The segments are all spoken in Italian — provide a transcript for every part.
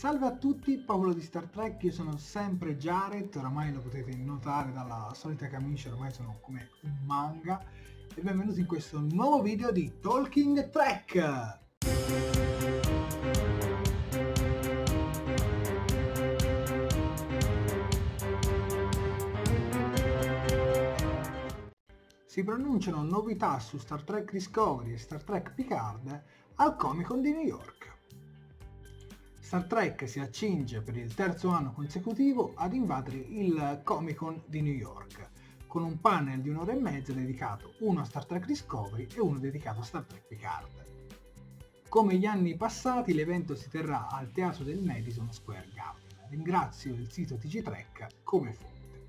Salve a tutti, popolo di Star Trek, io sono sempre Jared, oramai lo potete notare dalla solita camicia, ormai sono come un manga, e benvenuti in questo nuovo video di Talking Trek! Si pronunciano novità su Star Trek Discovery e Star Trek Picard al Comic Con di New York. Star Trek si accinge per il terzo anno consecutivo ad invadere il Comic Con di New York, con un panel di un'ora e mezza dedicato uno a Star Trek Discovery e uno dedicato a Star Trek Picard. Come gli anni passati, l'evento si terrà al Teatro del Madison Square Garden. Ringrazio il sito TG Trek come fonte.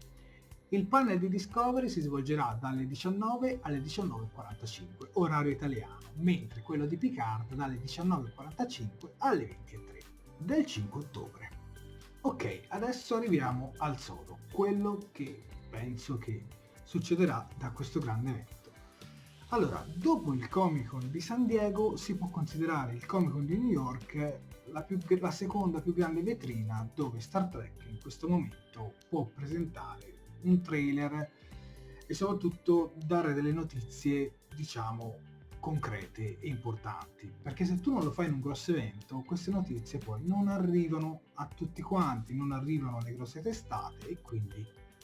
Il panel di Discovery si svolgerà dalle 19 alle 19.45, orario italiano, mentre quello di Picard dalle 19.45 alle 20.30 del 5 ottobre. Ok, adesso arriviamo al sodo, quello che penso che succederà da questo grande evento. Allora, dopo il Comic Con di San Diego si può considerare il Comic Con di New York la seconda più grande vetrina dove Star Trek in questo momento può presentare un trailer e soprattutto dare delle notizie, diciamo, concrete e importanti, perché se tu non lo fai in un grosso evento, queste notizie poi non arrivano a tutti quanti, non arrivano alle grosse testate e quindi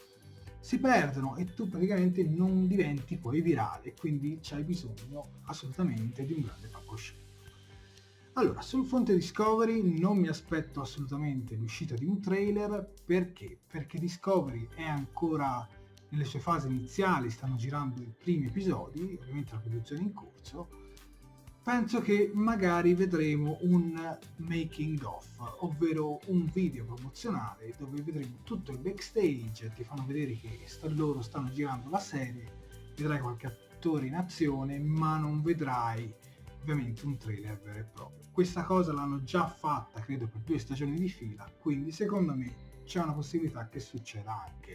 si perdono e tu praticamente non diventi poi virale e quindi c'hai bisogno assolutamente di un grande palcoscenico. Allora, sul fronte Discovery non mi aspetto assolutamente l'uscita di un trailer, perché? Perché Discovery è ancora nelle sue fasi iniziali, stanno girando i primi episodi, ovviamente la produzione è in corso. Penso che magari vedremo un making of, ovvero un video promozionale dove vedremo tutto il backstage, ti fanno vedere che loro stanno girando la serie, vedrai qualche attore in azione, ma non vedrai ovviamente un trailer vero e proprio. Questa cosa l'hanno già fatta credo per 2 stagioni di fila, quindi secondo me c'è una possibilità che succeda anche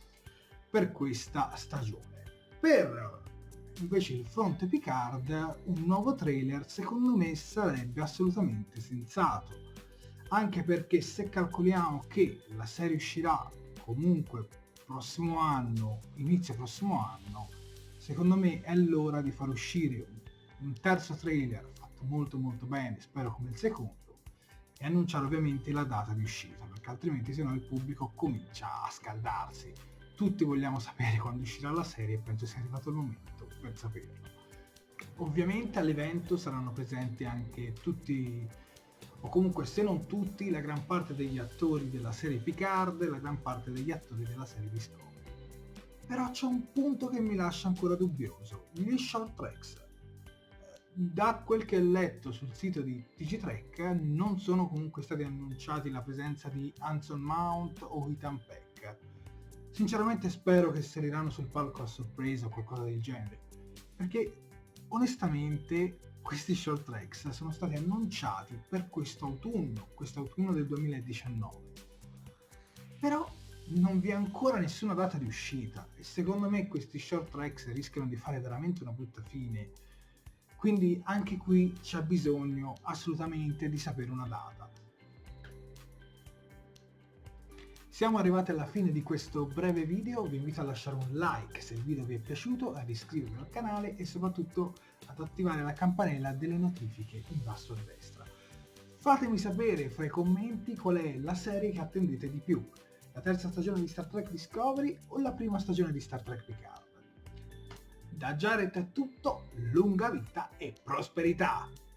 per questa stagione. Per invece il fronte Picard, un nuovo trailer secondo me sarebbe assolutamente sensato, anche perché se calcoliamo che la serie uscirà comunque prossimo anno, inizio prossimo anno, secondo me è l'ora di far uscire un terzo trailer fatto molto bene, spero come il secondo, e annunciare ovviamente la data di uscita, perché altrimenti sennò il pubblico comincia a scaldarsi. Tutti vogliamo sapere quando uscirà la serie e penso sia arrivato il momento per saperlo. Ovviamente all'evento saranno presenti anche tutti, o comunque se non tutti, la gran parte degli attori della serie Picard e la gran parte degli attori della serie Discovery. Però c'è un punto che mi lascia ancora dubbioso: gli short tracks. Da quel che ho letto sul sito di TG Trek non sono comunque stati annunciati la presenza di Anson Mount o Ethan Peck. Sinceramente spero che saliranno sul palco a sorpresa o qualcosa del genere, perché onestamente questi short tracks sono stati annunciati per quest'autunno del 2019, però non vi è ancora nessuna data di uscita e secondo me questi short tracks rischiano di fare veramente una brutta fine. Quindi anche qui c'è bisogno assolutamente di sapere una data. Siamo arrivati alla fine di questo breve video, vi invito a lasciare un like se il video vi è piaciuto, ad iscrivervi al canale e soprattutto ad attivare la campanella delle notifiche in basso a destra. Fatemi sapere fra i commenti qual è la serie che attendete di più, la terza stagione di Star Trek Discovery o la prima stagione di Star Trek Picard. Da Jared è tutto, lunga vita e prosperità!